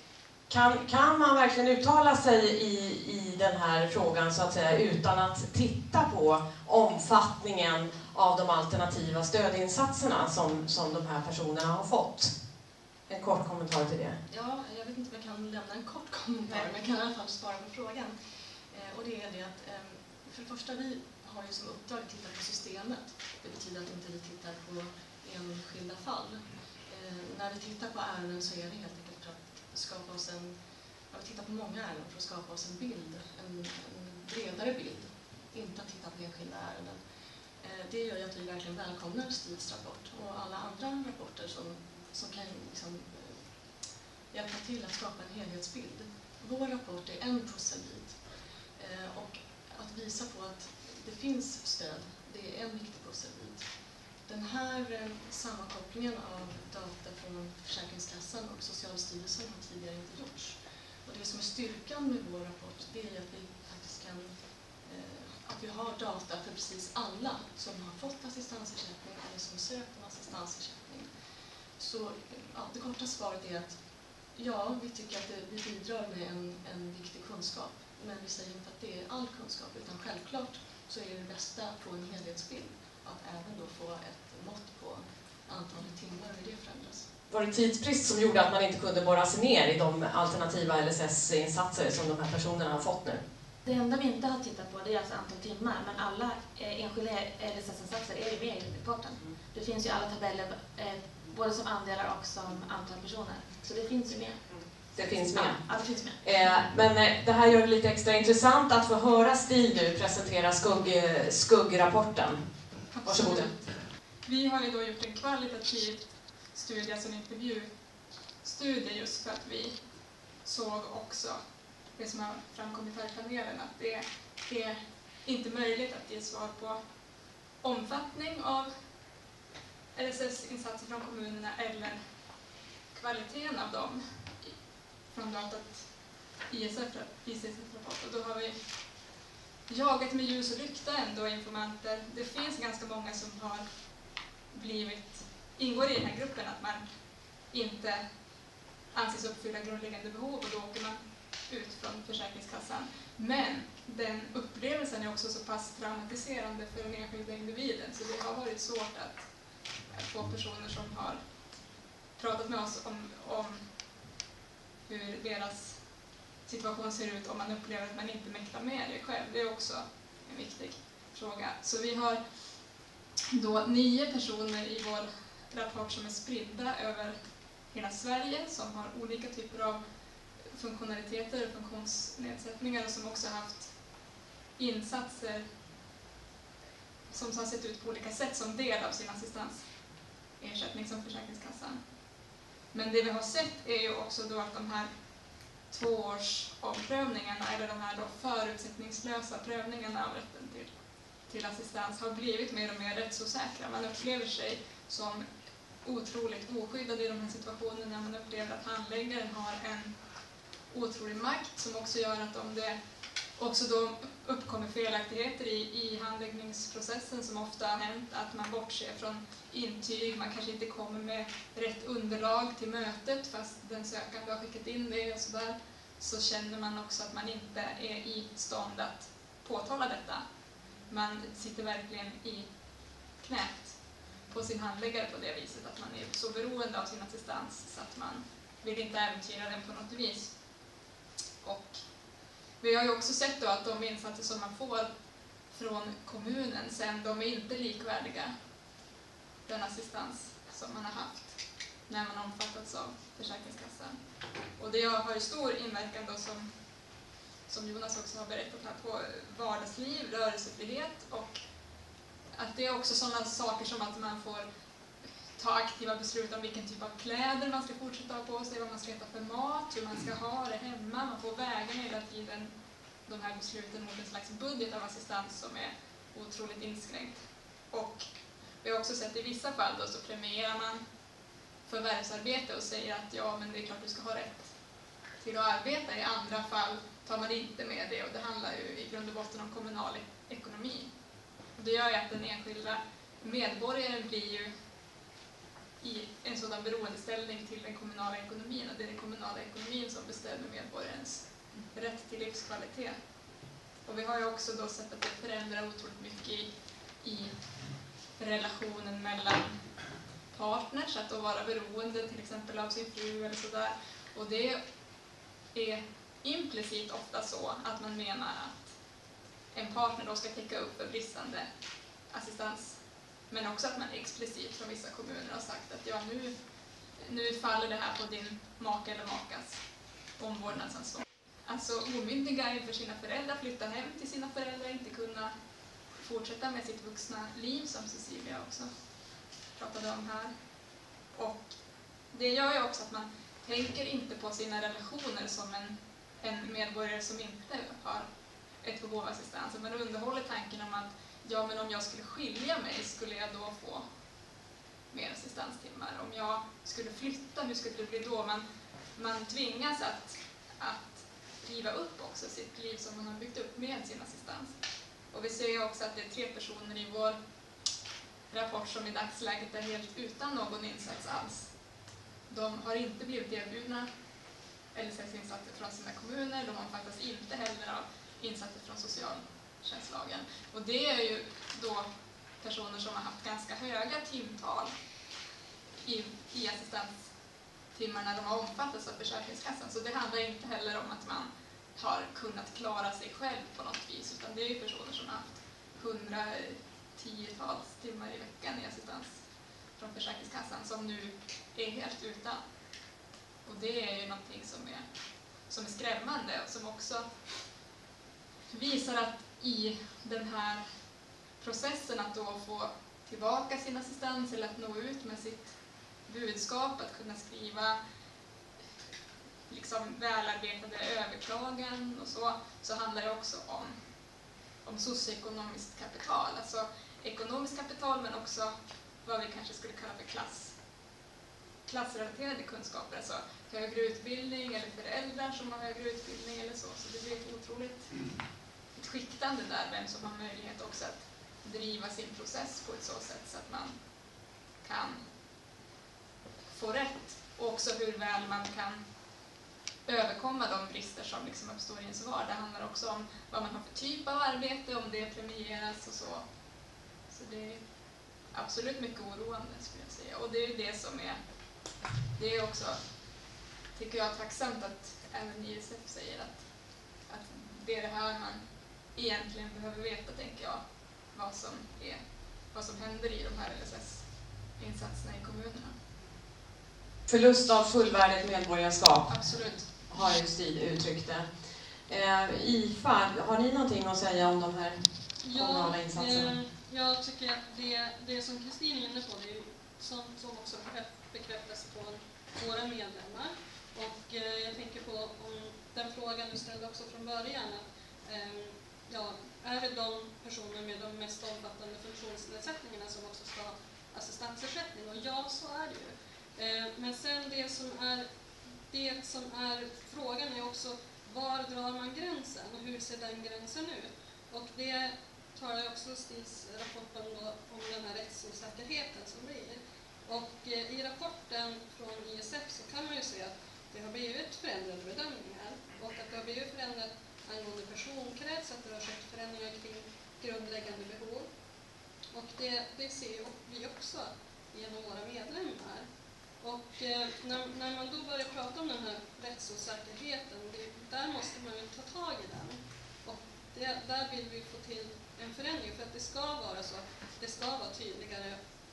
kan, kan man verkligen uttala sig i, i den här frågan så att säga utan att titta på omfattningen av de alternativa stödinsatserna som, som de här personerna har fått? En kort kommentar till det. Ja, jag vet inte om jag kan lämna en kort kommentar, men jag kan i alla fall svara på frågan. Eh, och det är det att, eh, för det första, vi har ju som uppdrag att titta på systemet. Det betyder att inte vi tittar på enskilda fall. Eh, när vi tittar på ärenden så är det helt enkelt för att skapa oss en, ja, vi tittar på många ärenden för att skapa oss en bild, en, en bredare bild. Inte att titta på enskilda ärenden. Eh, det gör ju att vi verkligen välkomnar Stigs rapport och alla andra rapporter som, som kan liksom, eh, hjälpa till att skapa en helhetsbild. Vår rapport är en pusselbit. Eh, och att visa på att det finns stöd, det är en viktig pusselbit. Den här eh, sammankopplingen av data från Försäkringskassan och Socialstyrelsen har tidigare inte gjorts. Och det som är styrkan med vår rapport, det är att vi faktiskt kan eh, att vi har data för precis alla som har fått assistansersättning eller som sökt om assistansersättning. Så ja, det korta svaret är att ja, vi tycker att det, vi bidrar med en, en viktig kunskap. Men vi säger inte att det är all kunskap, utan självklart så är det bästa att få en helhetsbild. Att även då få ett mått på antalet timmar och hur det förändras. Var det tidsbrist som gjorde att man inte kunde borra sig ner i de alternativa L S S-insatser som de här personerna har fått nu? Det enda vi inte har tittat på det är alltså antal timmar, men alla eh, enskilda L S S-insatser är ju med i rapporten. Det finns ju alla tabeller, eh, både som andelar och som antal personer. Så det finns ju med. Det finns med. Ja, det finns med. Eh, men eh, det här gör det lite extra intressant att få höra Stig nu presentera skugg, skuggrapporten. Varsågod. Vi har ju då gjort en kvalitativ studie, alltså en intervjustudie, just för att vi såg också det som har framkommit här i panelen, att det är inte möjligt att ge svar på omfattning av L S S-insatser från kommunerna eller kvaliteten av dem från datat I S F-rapport. Och då har vi jagat med ljus och lykta ändå informanter. Det finns ganska många som har blivit, ingår i den här gruppen, att man inte anses uppfylla grundläggande behov och då åker man ut från Försäkringskassan. Men den upplevelsen är också så pass traumatiserande för den enskilda individen så det har varit svårt att få personer som har pratat med oss om, om hur deras situation ser ut om man upplever att man inte mäktar med det själv. Det är också en viktig fråga. Så vi har då nio personer i vår rapport som är spridda över hela Sverige som har olika typer av funktionaliteter och funktionsnedsättningar och som också haft insatser som har sett ut på olika sätt som del av sin assistansersättning som Försäkringskassan. Men det vi har sett är ju också då att de här tvåårsomprövningarna eller de här då förutsättningslösa prövningarna av rätten till, till assistans har blivit mer och mer rättsosäkra. Man upplever sig som otroligt oskyddad i de här situationerna. Man upplever att handläggaren har en otrolig makt som också gör att om det också då uppkommer felaktigheter i, i handläggningsprocessen som ofta har hänt, att man bortser från intyg, man kanske inte kommer med rätt underlag till mötet fast den sökande har skickat in det och sådär, så känner man också att man inte är i stånd att påtala detta. Man sitter verkligen i knät på sin handläggare på det viset, att man är så beroende av sin assistans så att man vill inte äventyra den på något vis. Och vi har ju också sett då att de insatser som man får från kommunen sen, de är inte likvärdiga den assistans som man har haft när man omfattats av Försäkringskassan. Och det har ju stor inverkan då, som, som Jonas också har berättat här, på vardagsliv, rörelsefrihet, och att det är också sådana saker som att man får ta aktiva beslut om vilken typ av kläder man ska fortsätta ha på sig, vad man ska äta för mat, hur man ska ha det hemma. Man får väga hela tiden de här besluten mot en slags budget av assistans som är otroligt inskränkt. Och vi har också sett i vissa fall då så premierar man förvärvsarbete och säger att ja, men det är klart du ska ha rätt till att arbeta. I andra fall tar man inte med det, och det handlar ju i grund och botten om kommunal ekonomi. Det gör ju att den enskilda medborgaren blir ju i en sådan beroendeställning till den kommunala ekonomin, och det är den kommunala ekonomin som bestämmer medborgarens rätt till livskvalitet. Och vi har ju också då sett att det förändrar otroligt mycket i, i relationen mellan partners, att då vara beroende till exempel av sin fru eller sådär. Och det är implicit ofta så att man menar att en partner då ska täcka upp för bristande assistans, men också att man explicit från vissa kommuner har sagt att ja, nu, nu faller det här på din make eller makas omvårdnadsansvar. Alltså omyndiga inför sina föräldrar, flytta hem till sina föräldrar, inte kunna fortsätta med sitt vuxna liv, som Cecilia också pratade om här. Och det gör ju också att man tänker inte på sina relationer som en, en medborgare som inte har ett behov av assistans. Man underhåller tanken om att ja, men om jag skulle skilja mig, skulle jag då få mer assistanstimmar? Om jag skulle flytta, hur skulle det bli då? Man, man tvingas att, att riva upp också sitt liv som man har byggt upp med sin assistans. Och vi ser ju också att det är tre personer i vår rapport som i dagsläget är helt utan någon insats alls. De har inte blivit erbjudna L S S-insatser från sina kommuner, de omfattas inte heller av insatser från socialtjänstlagen. Och det är ju då personer som har haft ganska höga timtal i, i assistanstimmar när de har omfattats av Försäkringskassan. Så det handlar inte heller om att man har kunnat klara sig själv på något vis, utan det är ju personer som har haft hundratiotalet timmar i veckan i assistans från Försäkringskassan som nu är helt utan. Och det är ju någonting som är, som är skrämmande och som också visar att i den här processen att då få tillbaka sin assistans eller att nå ut med sitt budskap, att kunna skriva liksom välarbetade överklagan och så, så handlar det också om, om socioekonomiskt kapital. Alltså ekonomiskt kapital, men också vad vi kanske skulle kalla för klass, klassrelaterade kunskaper. Alltså högre utbildning eller föräldrar som har högre utbildning eller så. Så det blir ett otroligt ett skiktande där, vem som har möjlighet också att driva sin process på ett så sätt så att man kan få rätt. Och också hur väl man kan överkomma de brister som liksom uppstår i ens vardag. Det handlar också om vad man har för typ av arbete, om det premieras och så. Så det är absolut mycket oroande, skulle jag säga. Och det är det som är, det är också, tycker jag, tacksamt att även I S F säger att, att det är det här man egentligen behöver veta, tänker jag, vad som, är, vad som händer i de här L S S-insatserna i kommunerna. Förlust av fullvärdigt medborgarskap. Absolut. Har ju Stig uttryckt det. Eh, I F A, har ni någonting att säga om de här kommunala insatserna? Eh, jag tycker att det, det som Kristin är inne på, det är sånt som också bekräftas på våra medlemmar. Och eh, jag tänker på om den frågan du ställde också från början. Att, eh, ja, är det de personer med de mest omfattande funktionsnedsättningarna som också ska ha assistansersättning? Och ja, så är det ju. Eh, men sen det som är det som är frågan är också, var drar man gränsen och hur ser den gränsen ut? Och det tar jag också Stigs rapport om, då, om den här rättsosäkerheten som blir. Och eh, i rapporten från I S F så kan man ju se att det har blivit förändrade bedömningar och att det har blivit förändrat angående personkrets, att det har skett förändringar kring grundläggande behov. Och det, det ser vi också genom våra medlemmar. Och eh, när, när man då börjar prata om den här rättsosäkerheten, det, där måste man ju ta tag i den. Och det, där vill vi få till en förändring, för att det ska vara så, det ska vara tydligare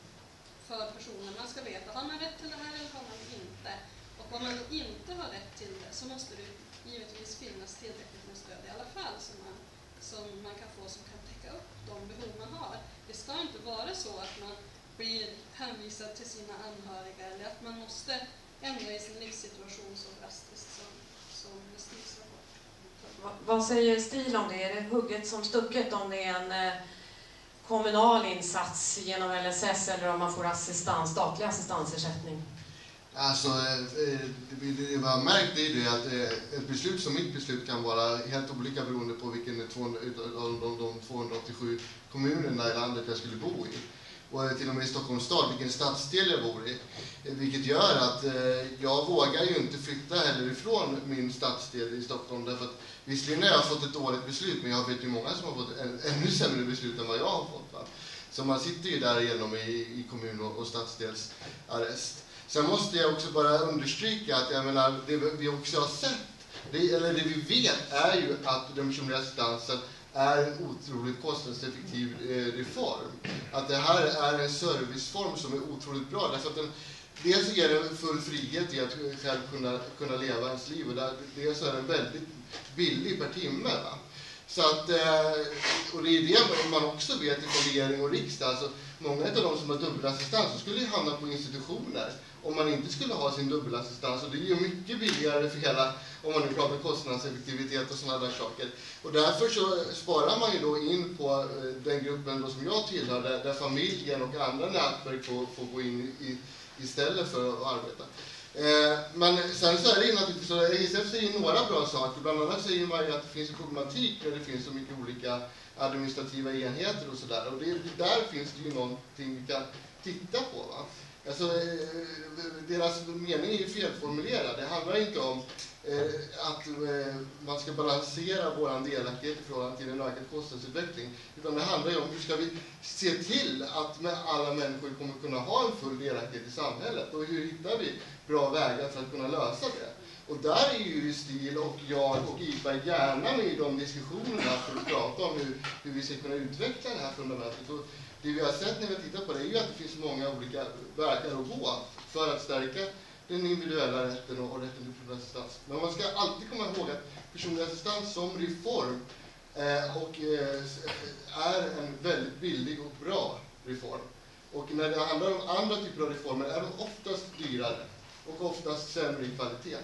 för personer. Man ska veta, har man rätt till det här eller har man inte? Och om man då inte har rätt till det så måste det givetvis finnas tillräckligt med stöd i alla fall som man, som man kan få som kan täcka upp de behov man har. Det ska inte vara så att man blir hänvisad till sina anhöriga eller att man måste ändra i sin livssituation så drastiskt som, som Stifs rapport. Va- vad säger Stil om det? Är det hugget som stucket om det är en eh, kommunal insats genom L S S eller om man får assistans, statlig assistansersättning? Alltså, eh, det, det jag har märkt är det att eh, ett beslut som mitt beslut kan vara helt olika beroende på vilken tvåhundra, av de, de tvåhundraåttiosju kommunerna i landet jag skulle bo i. Och till och med i Stockholms stad, vilken stadsdel jag bor i. Vilket gör att eh, jag vågar ju inte flytta heller ifrån min stadsdel i Stockholm. Därför att visserligen har jag fått ett dåligt beslut, men jag vet ju många som har fått en, ännu sämre beslut än vad jag har fått. Va? Så man sitter ju där igenom i, i kommun- och, och stadsdelsarrest. Sen måste jag också bara understryka att jag menar, det vi också har sett, det, eller det vi vet är ju att den personliga assistansen är en otroligt kostnadseffektiv eh, reform. Att det här är en serviceform som är otroligt bra. Därför att den, dels ger den full frihet i att själv kunna, kunna leva ens liv. Och där, dels är den väldigt billig per timme. Va? Så att, eh, och det är det man också vet från regering och riksdag. Alltså, många av de som har dubbelassistans skulle ju hamna på institutioner om man inte skulle ha sin dubbelassistans. Och det är ju mycket billigare för hela, om man nu pratar kostnadseffektivitet och sådana där saker. Och därför så sparar man ju då in på den gruppen då som jag tillhör, där, där familjen och andra nätverk får, får gå in i, istället för att arbeta. Eh, men sen så är det ju naturligtvis så, E S F säger några bra saker. Bland annat säger man ju att det finns en problematik där det finns så mycket olika administrativa enheter och sådär. Och det, där finns det ju någonting vi kan titta på. Va? Alltså, deras mening är ju felformulerad. Det handlar inte om eh, att eh, man ska balansera våran delaktighet i förhållande till en ökad kostnadsutveckling. Utan det handlar ju om hur ska vi se till att med alla människor kommer kunna ha en full delaktighet i samhället. Och hur hittar vi bra vägar för att kunna lösa det. Och där är ju Stil och jag och Ipa gärna med i de diskussionerna för att prata om hur, hur vi ska kunna utveckla det här fundamentet. Och det vi har sett när vi tittar på det är ju att det finns många olika vägar att gå för att stärka den individuella rätten och rätten till personlig assistans. Men man ska alltid komma ihåg att personlig assistans som reform eh, och, eh, är en väldigt billig och bra reform. Och när det handlar om andra typer av reformer är de oftast dyrare och oftast sämre i kvalitet.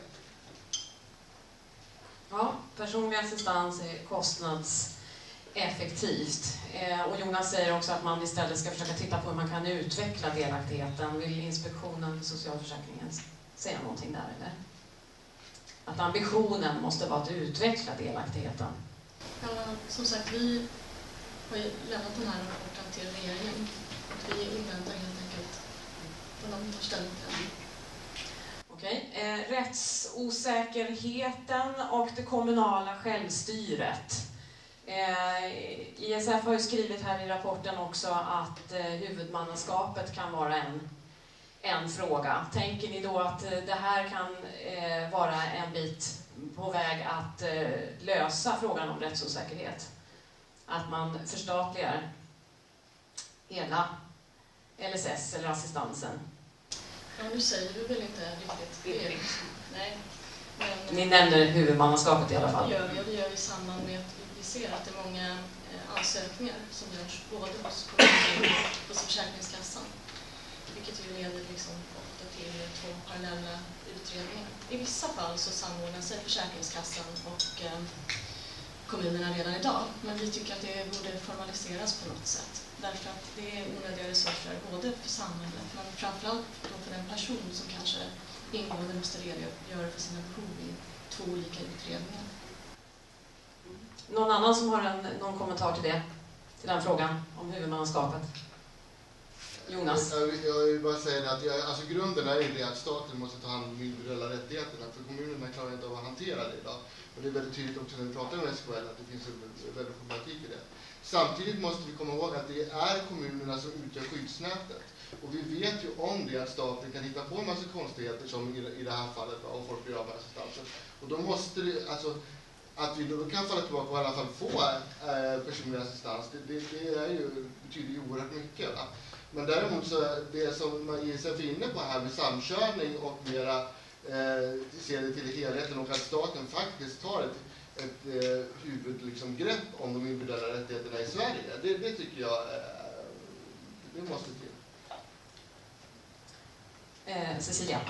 Ja, personlig assistans är kostnadseffektivt. Eh, och Jonas säger också att man istället ska försöka titta på hur man kan utveckla delaktigheten. Vill Inspektionen för socialförsäkringen säga någonting där, eller? Att ambitionen måste vara att utveckla delaktigheten. Ja, som sagt, vi har ju lämnat den här rapporten till regeringen. Och vi inväntar helt enkelt vad de tar ställning till. Okej. Eh, rättsosäkerheten och det kommunala självstyret. Eh, I S F har ju skrivit här i rapporten också att eh, huvudmannaskapet kan vara en, en fråga. Tänker ni då att eh, det här kan eh, vara en bit på väg att eh, lösa frågan om rättsosäkerhet? Att man förstatligar hela L S S eller assistansen? Ja, nu säger du väl inte riktigt det. Nej. Men, Ni nämner huvudmannaskapet i alla fall. Det gör vi, och det gör vi i samband med att vi ser att det är många eh, ansökningar som görs både hos kommunen och hos Försäkringskassan. Vilket ju leder liksom ofta till två parallella utredningar. I vissa fall så samordnar sig Försäkringskassan och eh, kommunerna redan idag. Men vi tycker att det borde formaliseras på något sätt. Därför att det är onödiga resurser både för samhället, men framförallt för den person som kanske ingående måste redogöra för sina behov i två olika utredningar. Någon annan som har en, någon kommentar till det? Till den frågan om huvudmannaskapet? Jonas? Jag, jag, jag vill bara säga att jag, alltså grunden är ju det att staten måste ta hand om de individuella rättigheterna, för kommunerna klarar inte av att hantera det idag. Och det är väldigt tydligt också när vi pratar med S K L att det finns en väldigt problematik i det. Samtidigt måste vi komma ihåg att det är kommunerna som utgör skyddsnätet. Och vi vet ju om det att staten kan hitta på en massa konstigheter som i, i det här fallet, och folk blir av med assistansen. Och då måste det, alltså, att vi då kan falla tillbaka och i alla fall få eh, personlig assistans, det, det, det är ju, betyder ju oerhört mycket. Va? Men däremot så det som I S F är inne på här med samkörning och mera eh, ser det till helheten och att staten faktiskt tar ett, ett eh, huvud, liksom, grepp om de individuella rättigheterna i Sverige. Det, det tycker jag eh, det måste till. Eh, Cecilia?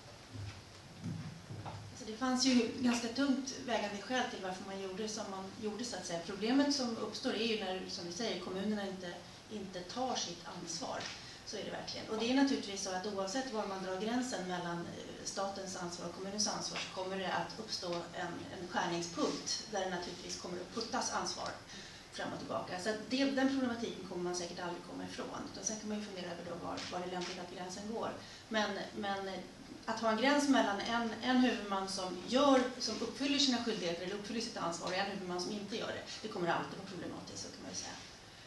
Så det fanns ju ganska tungt vägande skäl till varför man gjorde som man gjorde, så att säga. Problemet som uppstår är ju när, som du säger, kommunerna inte, inte tar sitt ansvar. Så är det verkligen. Och det är naturligtvis så att oavsett var man drar gränsen mellan statens ansvar och kommunens ansvar så kommer det att uppstå en, en skärningspunkt där det naturligtvis kommer att puttas ansvar fram och tillbaka. Så det, den problematiken kommer man säkert aldrig komma ifrån. Utan sen kan man ju fundera över då var, var det är lämpligt att gränsen går. Men, men att ha en gräns mellan en, en huvudman som, gör, som uppfyller sina skyldigheter eller uppfyller sitt ansvar och en huvudman som inte gör det, det kommer alltid vara problematiskt, så kan man ju säga.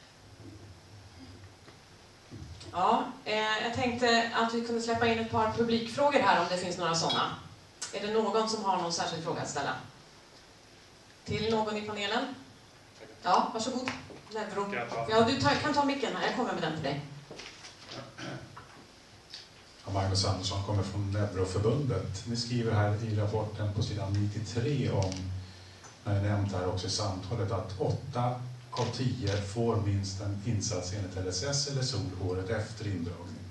Ja, eh, jag tänkte att vi kunde släppa in ett par publikfrågor här om det finns några sådana. Är det någon som har någon särskild fråga att ställa? Till någon i panelen? Ja, varsågod. Neuro. Ja, du tar, kan ta micken här. Jag kommer med den till dig. Ja, Magnus Andersson kommer från Neuroförbundet. Ni skriver här i rapporten på sidan nittiotre om, när jag nämnt här också i samtalet, att åtta av tio får minst en insats enligt L S S eller S O L året efter indragning.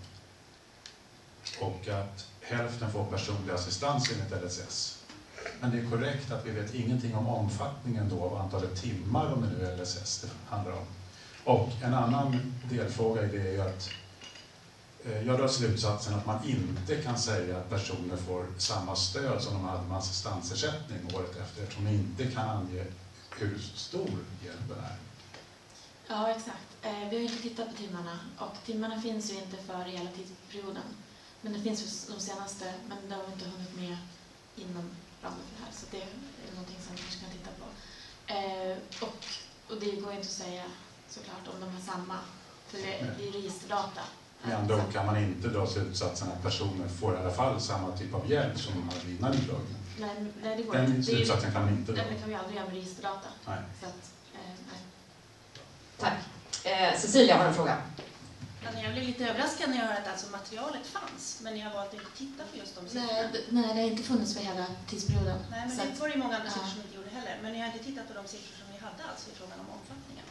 Och att hälften får personlig assistans enligt L S S. Men det är korrekt att vi vet ingenting om omfattningen då av antalet timmar, om det nu är L S S det handlar om. Och en annan delfråga i det är ju att eh, jag drar slutsatsen att man inte kan säga att personer får samma stöd som de hade med assistansersättning året efter, eftersom man inte kan ange hur stor hjälpen är. Ja, exakt. Eh, vi har inte tittat på timmarna och timmarna finns ju inte för hela tidsperioden. Men det finns för de senaste, men det har vi inte hunnit med inom ramen för det här. Så det är någonting som vi kanske kan titta på. Eh, och, och det går inte att säga såklart om de har samma, för det är registerdata. Med andra ord kan man inte dra slutsatsen att personer får i alla fall samma typ av hjälp som de hade innan indragningen. Nej, nej, det går Den inte. slutsatsen kan man inte dra. Den kan vi aldrig göra med registerdata. Nej. Så att, eh, nej. Tack. Eh, Cecilia har en fråga. Ja, jag blev lite överraskad när jag hörde att alltså materialet fanns, men ni har valt att inte titta på just de siffrorna. Nej, d- nej, det har inte funnits för hela tidsperioden. Nej, men Så det att- var det ju många andra ja. siffror som inte gjorde heller. Men ni har inte tittat på de siffror som ni hade alltså i frågan om omfattningen?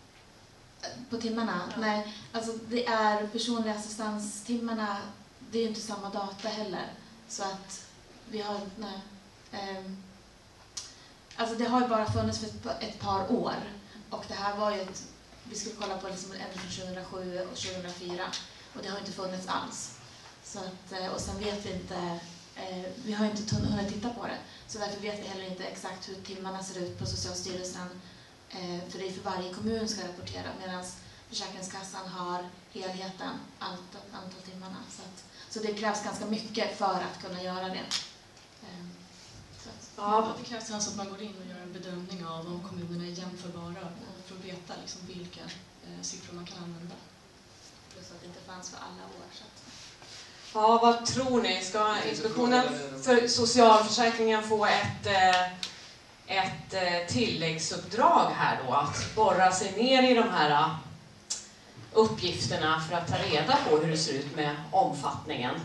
På timmarna? Ja. Nej, alltså det är personliga assistanstimmarna, det är ju inte samma data heller. Så att vi har, nej. Ehm, alltså det har ju bara funnits för ett, pa- ett par år. Och det här var ju ett, vi skulle kolla på liksom även från tjugohundrasju och tjugohundrafyra. Och det har inte funnits alls. Så att, eh, och sen vet vi inte, eh, vi har ju inte tun- hunnit titta på det. Så därför vet vi heller inte exakt hur timmarna ser ut på Socialstyrelsen. Eh, för det är för varje kommun ska rapportera, medan Försäkringskassan har helheten, antal, antal timmarna. Så, att, så det krävs ganska mycket för att kunna göra det. Eh, så att, Ja, Det krävs alltså att man går in och gör en bedömning av om kommunerna är jämförbara för att veta liksom vilka eh, siffror man kan använda. plus att det inte fanns för alla år. Så att, ja, vad tror ni? Ska Inspektionen för socialförsäkringen få ett, eh, ett eh, tilläggsuppdrag här då? Att borra sig ner i de här eh, uppgifterna för att ta reda på hur det ser ut med omfattningen?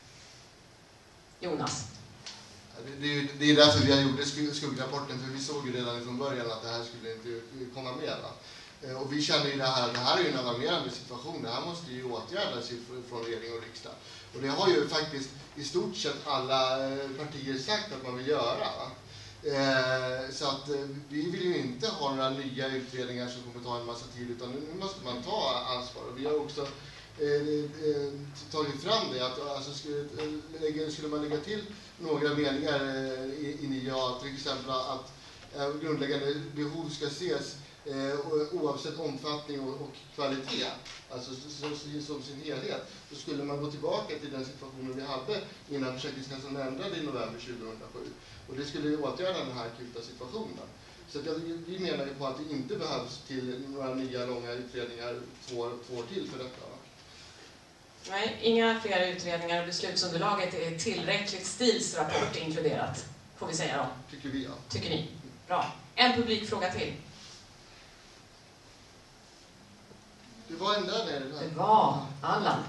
Jonas? Det är, ju, det är därför vi har gjort skugg- skuggrapporten, för vi såg ju redan från början att det här skulle inte komma med. Va? Eh, Och vi känner ju det här, det här är ju en alarmerande situation, det här måste ju åtgärdas ifrån- från regering och riksdag. Och det har ju faktiskt i stort sett alla eh, partier sagt att man vill göra. Va? Eh, så att eh, vi vill ju inte ha några nya utredningar som kommer ta en massa tid, utan nu måste man ta ansvar. Och vi har också eh, eh, tagit fram det, att alltså, skulle, eh, lägga- skulle man lägga till några meningar eh, i, i nio A, till exempel att eh, grundläggande behov ska ses eh, oavsett omfattning och, och kvalitet, alltså som, som sin helhet, så skulle man gå tillbaka till den situationen vi hade innan Försäkringskassan ändrade i november tjugohundrasju. Och det skulle åtgärda den här akuta situationen. Så att jag, vi menar ju på att det inte behövs till några nya långa utredningar två, två år till för detta. Nej, inga fler utredningar och beslutsunderlaget är tillräckligt. Stils rapport inkluderat, får vi säga då. Tycker vi, ja. Tycker ni? Bra. En publikfråga till. Det var en där nere. Det var Allan.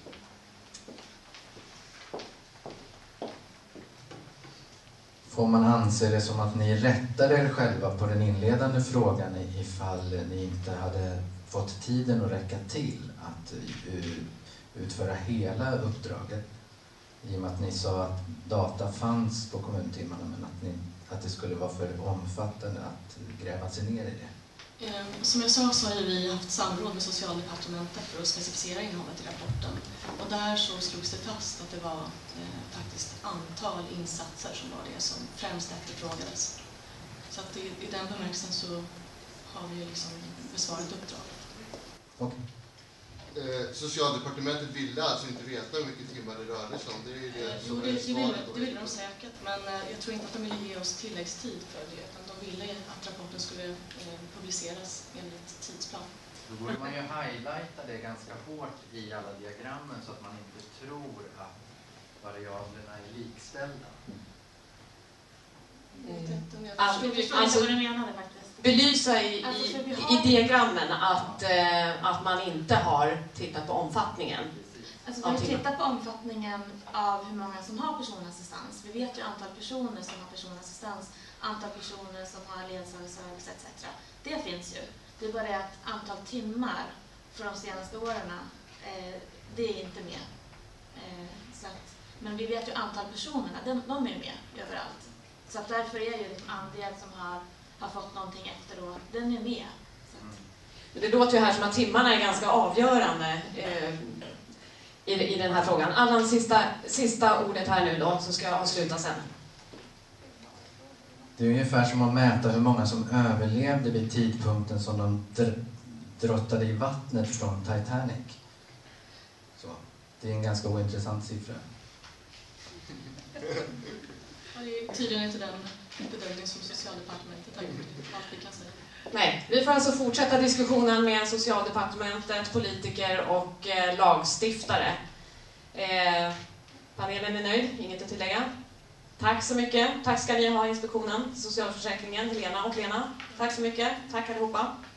Får man anse det som att ni rättade er själva på den inledande frågan ifall ni inte hade fått tiden att räcka till att utföra hela uppdraget? I och med att ni sa att data fanns på kommuntimmarna men att, ni, att det skulle vara för omfattande att gräva sig ner i det. Som jag sa så har vi haft samråd med Socialdepartementet för att specificera innehållet i rapporten. Och där så slogs det fast att det var eh, faktiskt antal insatser som var det som främst efterfrågades. Så att i, i den bemärkelsen så har vi liksom besvarat uppdraget. Okay. Eh, Socialdepartementet ville alltså inte veta hur mycket timmar det rörde sig om. Det är ju det eh, som jo, det, är det, ville, svaret. det ville de säkert, men eh, jag tror inte att de ville ge oss tilläggstid för det. Utan de ville att rapporten skulle eh, publiceras enligt tidsplan. Då borde man ju highlighta det ganska hårt i alla diagrammen så att man inte tror att variablerna är likställda. Mm. Alltså, jag förstår inte vad du menade faktiskt. Belysa i, Alltså, i, har... i diagrammen att, eh, att man inte har tittat på omfattningen. Alltså, vi har tittat på omfattningen av hur många som har personassistans. Vi vet ju antal personer som har personassistans, antal personer som har ledsagarservice et cetera. Det finns ju. Det är bara det att antal timmar för de senaste åren, eh, det är inte med. Eh, så att, men vi vet ju antal personerna, de, de är med överallt. Så att därför är ju liksom andel som har, har fått någonting efteråt, den är med. Så att... Det låter ju här som att timmarna är ganska avgörande eh, i, i den här frågan. Allan, sista, sista ordet här nu då, så ska jag avsluta sen. Det är ungefär som att mäta hur många som överlevde vid tidpunkten som de dr- drottade i vattnet från Titanic. Så, det är en ganska ointressant siffra. Det är tydligen inte den bedömning som Socialdepartementet har gjort, allt vi kan säga. Nej, vi får alltså fortsätta diskussionen med Socialdepartementet, politiker och eh, lagstiftare. Eh, panelen är nöjd, inget att tillägga. Tack så mycket. Tack ska ni ha, inspektionen, socialförsäkringen, Helena och Lena. Tack så mycket. Tack allihopa.